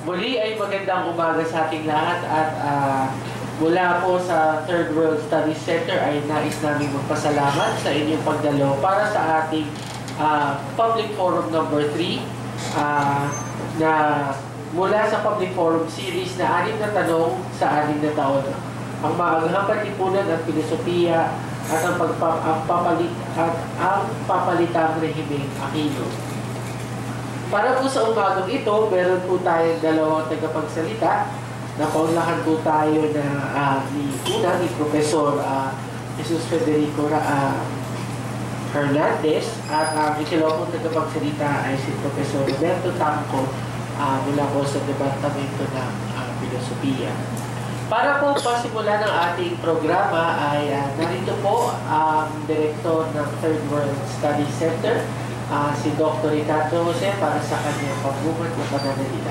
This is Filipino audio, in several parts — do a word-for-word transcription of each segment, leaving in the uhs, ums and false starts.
Muli ay magandang umaga sa ating lahat at uh, mula po sa Third World Studies Center ay nais namin magpasalamat sa inyong pagdalo para sa ating uh, Public Forum number three uh, na mula sa Public Forum Series na anim na tanong sa anim na taon. Ang maaghang panlipunan at filosofiya at ang, pagpa, ang, papalit, at ang papalitang rehimeng Aquino. Para po sa umagang ito, meron po tayong dalawang tagapagsalita. Napaunlakan po tayo na uh, ni una ni Professor uh, Jesus Federico uh, Hernandez at ang uh, ikalawa pong tagapagsalita ay si Professor Roberto Tamco uh, mula po sa Departamento ng uh, Filosofiya. Para po pasimula ng ating programa ay uh, narito po ang um, Direktor ng Third World Studies Center, Uh, si Doctor Ricardo Jose para sa kanyang pagbumat ng pananalita.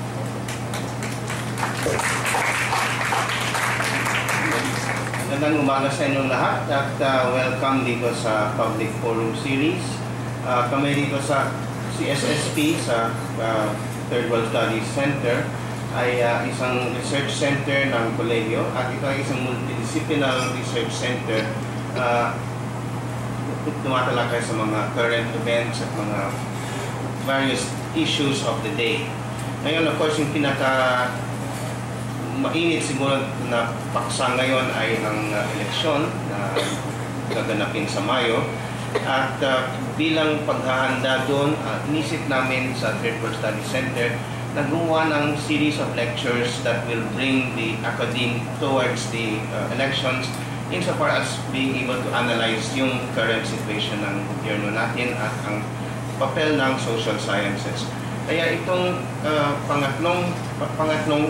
Magandang umaga sa inyong lahat at uh, welcome dito sa Public Forum Series. Uh, kami dito sa C S S P sa uh, Third World Studies Center ay uh, isang research center ng kolegyo at ito ay isang multidisciplinary research center uh, tumatalakay sa mga current events at mga various issues of the day. Ngayon, of course, yung pinaka mainit siguro na paksa ngayon ay ang uh, eleksyon na gaganapin sa Mayo. At uh, bilang paghahanda doon, uh, inisip namin sa Third World Studies Center na gumawa ng series of lectures that will bring the academe towards the uh, elections insofar as being able to analyze yung current situation ng gobyerno natin at ang papel ng social sciences. Kaya itong uh, pangatlong, pangatlong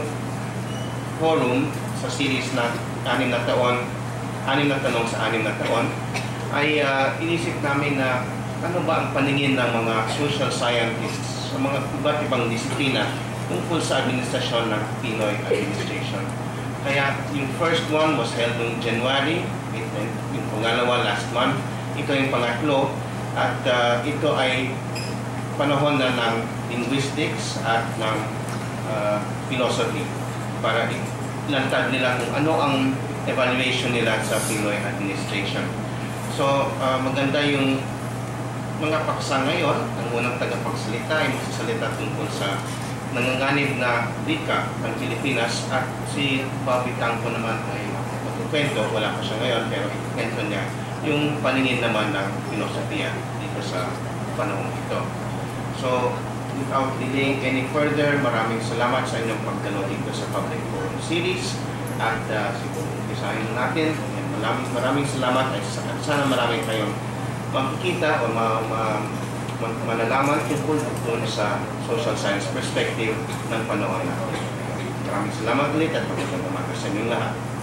forum sa series na anim na taon, anim na tanong sa anim na taon, ay uh, inisip namin na ano ba ang paningin ng mga social scientists sa mga iba't ibang disiplina tungkol sa administrasyon ng Pinoy administration. Kaya yung first one was held noong January, yung pangalawa last month, ito yung pangatlo, at uh, ito ay panahon na ng linguistics at ng uh, philosophy para ilantad nila kung ano ang evaluation nila sa Pinoy administration. So uh, maganda yung mga paksa ngayon. Ang unang tagapagsalita ay magsasalita tungkol sa nanganganib na wika ng Pilipinas at si Bobby Tamco naman ay magkukwento, wala pa siya ngayon pero ikwento niya yung paningin naman ng filosofiya dito sa panahon ito. So without delaying any further, maraming salamat sa inyong pagdalo dito sa Public Forum Series at uh, siguro umpisahin natin. Maraming, maraming salamat at sana maraming kayong makikita o ma, ma malalaman tungkol doon sa social science perspective ng panahon natin. Maraming salamat ulit at magandang umaga sa inyong lahat.